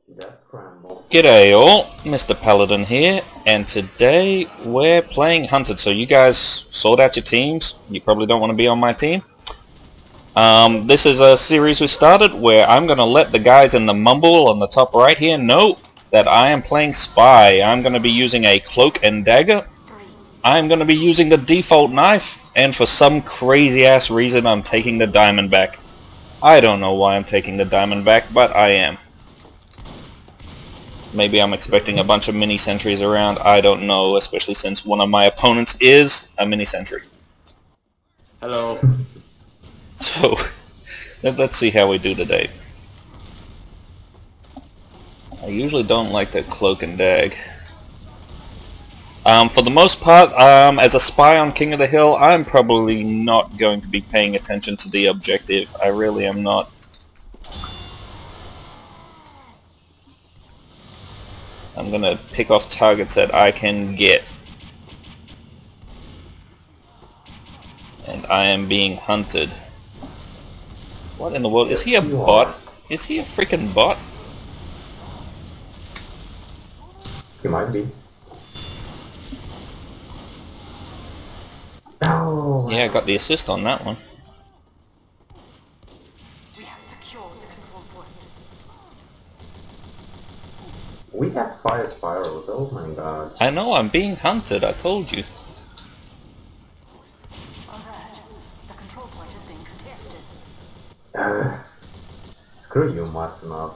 That's scramble. G'day all, MrPaladin here, and today we're playing Hunted. So you guys sort out your teams. You probably don't want to be on my team. This is a series we started where I'm going to let the guys in the mumble on the top right here know that I am playing Spy. I'm going to be using a cloak and dagger. I'm going to be using the default knife, and for some crazy ass reason I'm taking the diamond back. I don't know why I'm taking the diamond back, but I am. Maybe I'm expecting a bunch of mini sentries around, I don't know, especially since one of my opponents is a mini sentry. Hello. So, let's see how we do today. I usually don't like to cloak and dag. For the most part, as a spy on King of the Hill, I'm probably not going to be paying attention to the objective. I really am not. I'm gonna pick off targets that I can get. And I am being hunted. What in the world? Is he a bot? Is he a freaking bot? He might be. Oh! Yeah, I got the assist on that one. We have secured the control point. We have fire spirals, oh my god. I know, I'm being hunted, I told you. Alert. The control point is being contested. Screw you, Martinov.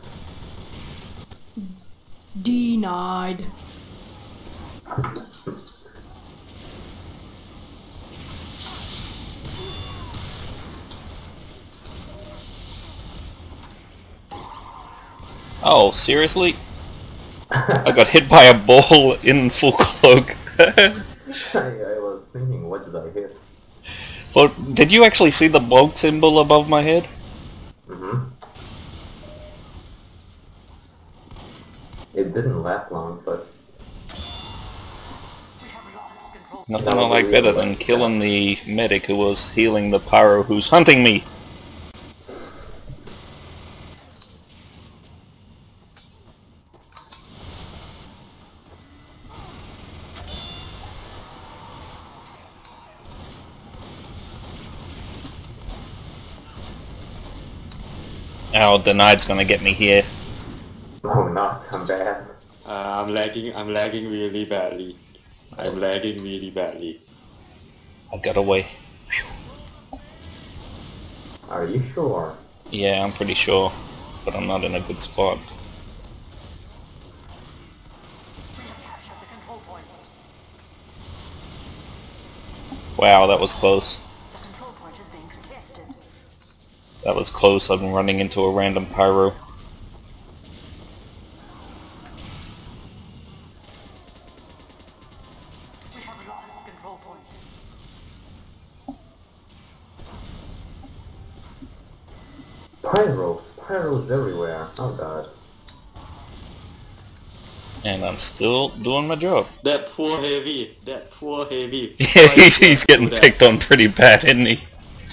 Denied. Oh, seriously? I got hit by a ball in full cloak. I was thinking, what did I hit? Well, did you actually see the bonk symbol above my head? Mm-hmm. It didn't last long, but... We have lost control. Nothing I like better than killing the medic who was healing the pyro who's hunting me. Oh, denied's gonna get me here. No, not. I'm bad. I'm lagging really badly. I'm lagging really badly. I got away. Are you sure? Yeah, I'm pretty sure. But I'm not in a good spot. We have captured the control point. Wow, that was close. The control point is being contested. That was close. I'm running into a random pyro. We have lost control point. Pyros everywhere. Oh god. And I'm still doing my job. That poor heavy. Yeah, he's getting picked on pretty bad, isn't he?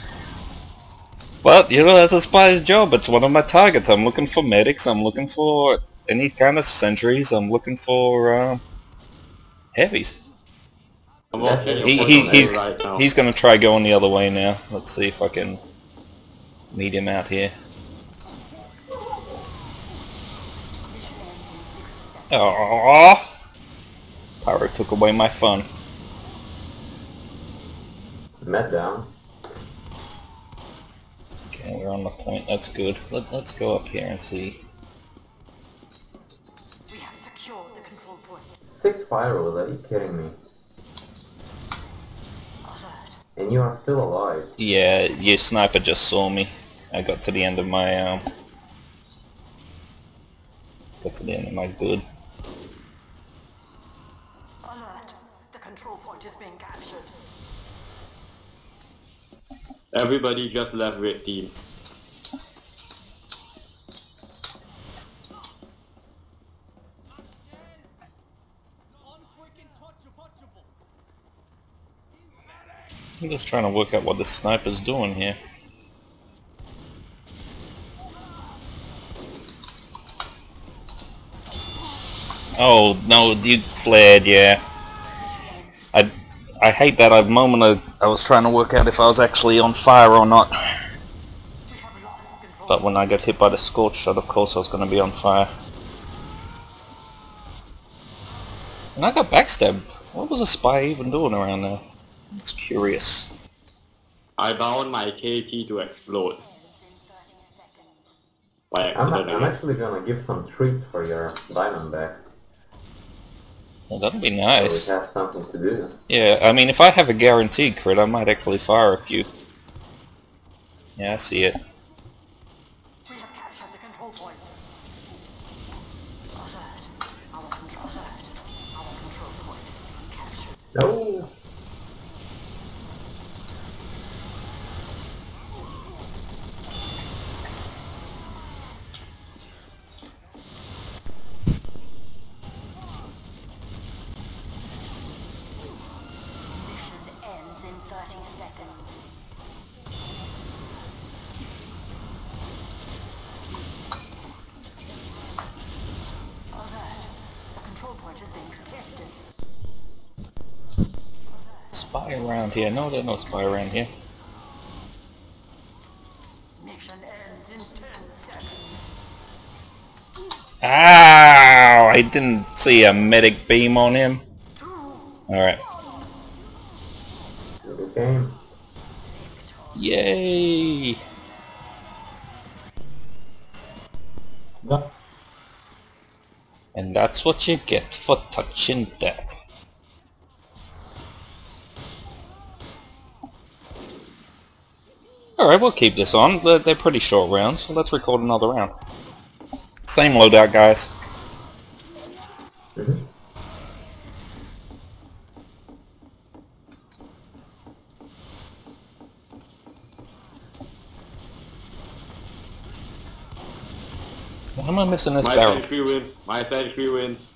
But, you know, that's a spy's job. It's one of my targets. I'm looking for medics. I'm looking for any kind of sentries. I'm looking for, heavies. I'm walking right now. He's gonna try going the other way now. Let's see if I can meet him out here. Aww! Pyro took away my fun. Met down. Okay, we're on the point. That's good. Let's go up here and see. We have secured the control point. 6 pyros, are you kidding me? Alert. And you are still alive. Yeah, your sniper just saw me. I got to the end of my good. Alert. The control point is being captured. Everybody just left red team. I'm just trying to work out what the sniper's doing here. Oh no, you flared, yeah. I hate that. I was trying to work out if I was actually on fire or not. But when I got hit by the scorch shot, of course I was going to be on fire. And I got backstabbed. What was a spy even doing around there? It's curious. I bound my KT to explode. By I'm accident again. actually gonna give some treats for your diamond back. Well, that'd be So nice. it has something to do. Yeah, I mean, if I have a guaranteed crit, I might actually fire a few. Yeah, I see it. We have captured the control point. Alert. Our control point is being captured. No! Mission ends in 30 seconds. Alert. The control point is being contested. Spy around here. No, there's no spy around here. Mission ends in 10 seconds. Ow! I didn't see a medic beam on him. Alright. Good game. Yay! Yeah. And that's what you get for touching that. Alright, we'll keep this on. They're pretty short rounds, so let's record another round. Same loadout, guys. Mm-hmm. Why am I missing this My barrel? sentry wins. My sentry wins.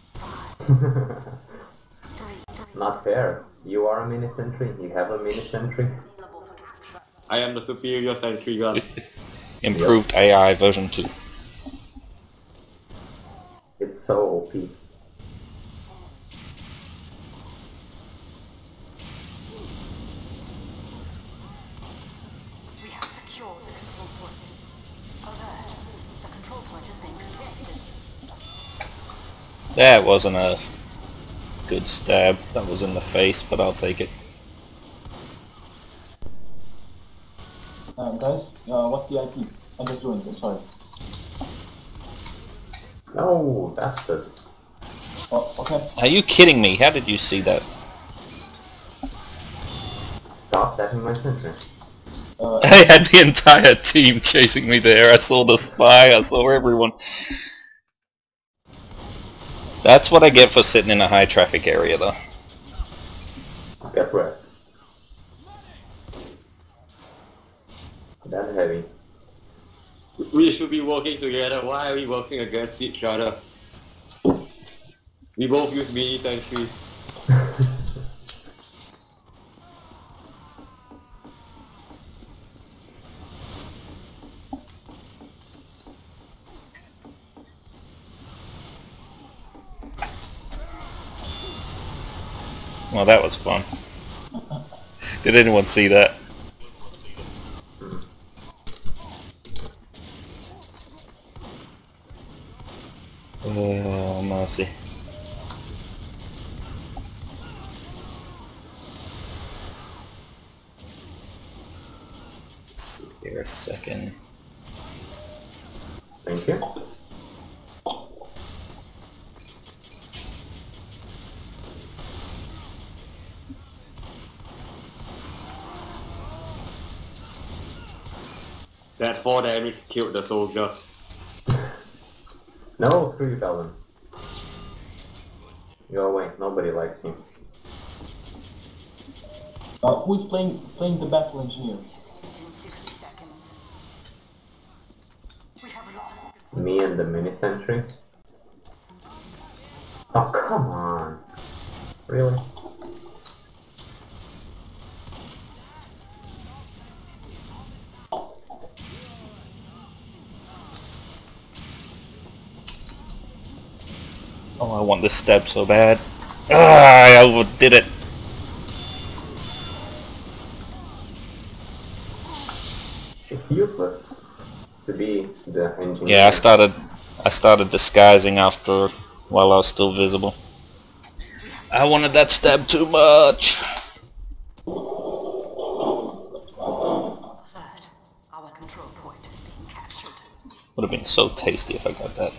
Not fair. You are a mini sentry. You have a mini sentry. I am the superior sentry gun. Improved AI version 2. It's so OP. We have secured the control point. Alert. The control point is being contested. That wasn't a good stab. That was in the face, but I'll take it. Guys, what's the IP? I just joined, I'm sorry. No, bastard. Oh, okay. Are you kidding me? How did you see that? Stop tapping my sentry. I had the entire team chasing me there. I saw the spy, I saw everyone. That's what I get for sitting in a high traffic area though. Get wrecked. That heavy. We should be working together. Why are we working against each other? We both use mini sentries. Well, that was fun. Did anyone see that? Oh, mercy. Let's see here a second. Thank you. That 4 damage killed the soldier. No, screw you, Paladin. Go away. Nobody likes you. Who is playing the battle engineer? In 60 seconds. We have lost. Me and the mini sentry. Oh, come on. Really? Oh, I want this stab so bad. Ah, I overdid it. It's useless to be the engineer. Yeah, I started disguising after while I was still visible. I wanted that stab too much. Alert. Our control point is being captured. Would have been so tasty if I got that.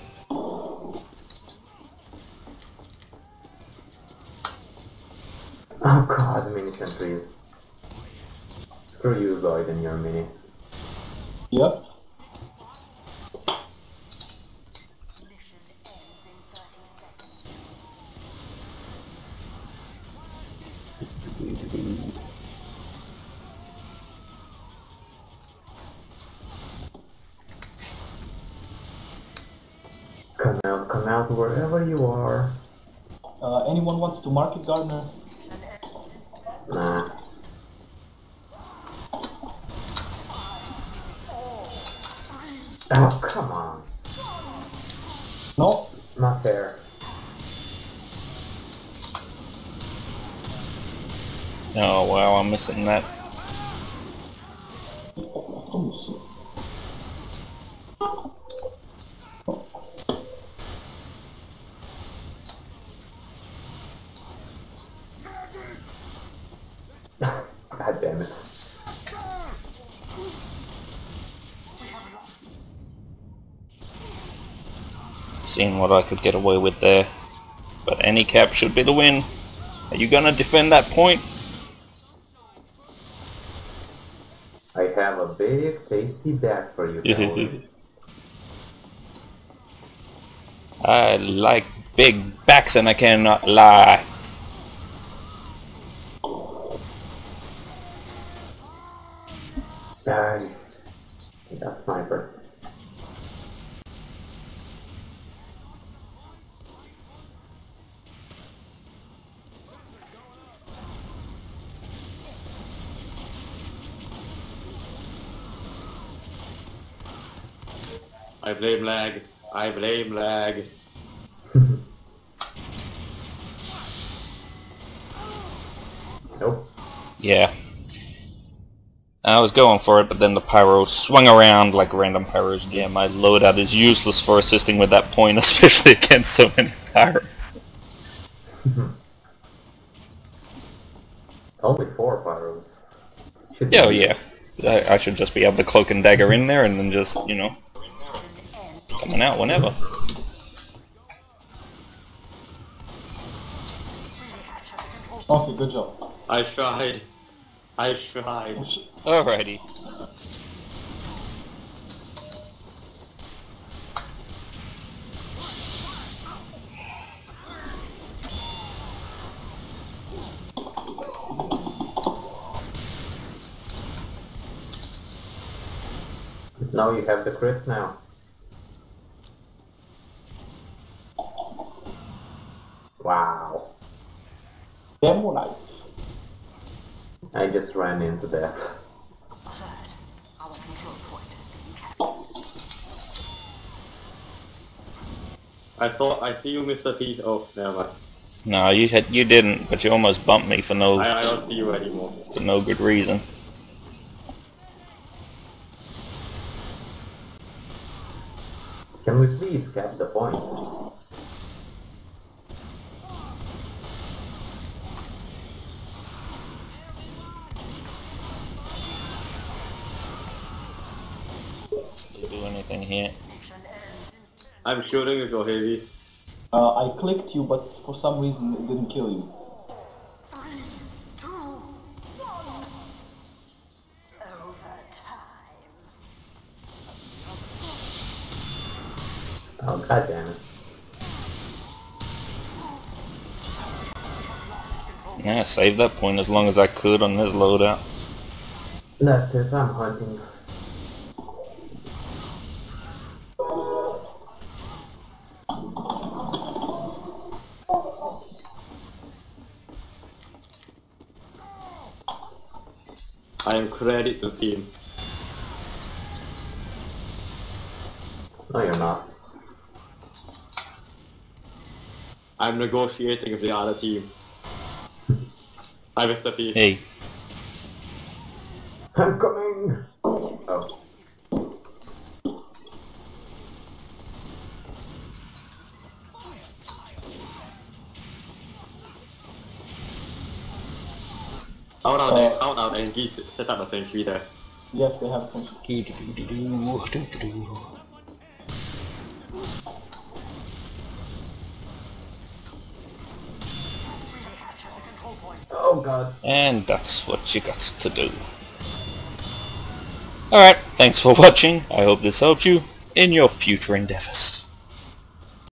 Oh god, mini sentries. Screw you, Zoid, and your mini. Yep. Mission ends in 30 seconds. Come out wherever you are. Anyone wants to market Gardner? Nah. Oh, come on. No? Not fair. Oh wow, I'm missing that. God damn it. Seeing what I could get away with there. But any cap should be the win. Are you gonna defend that point? I have a big, tasty bag for you, Paladin. I like big backs and I cannot lie. Die. That sniper. I blame lag. I blame lag. Nope. Yeah. I was going for it, but then the pyro swung around like random pyros. Yeah, my loadout is useless for assisting with that point, especially against so many pyros. Only 4 pyros. Should Yeah, oh be- yeah. I should just be able to cloak and dagger in there and then just, you know, coming out whenever. Okay, good job. I tried. I tried. Alrighty. Now you have the crits now. Wow. Demo life. I just ran into that. Alert. Our control point is being captured. I see you, Mr. P. Oh, never mind. No, you didn't, but you almost bumped me for I don't see you anymore. no good reason. Can we please cap the point? Did do anything here? Mission ends in I'm shooting you, go heavy. I clicked you, but for some reason it didn't kill you. 3, 2, 1. Overtime. Oh, god damn it. Yeah, saved that point as long as I could on this loadout. That's it, I'm hunting. I am credit the team. No, you're not. I'm negotiating with the other team. Hi, Mr. P. Hey. I'm coming! Oh. Out and Geese set up a sentry there. Yes, they have some. Oh god. And that's what you got to do. Alright, thanks for watching. I hope this helped you in your future endeavors.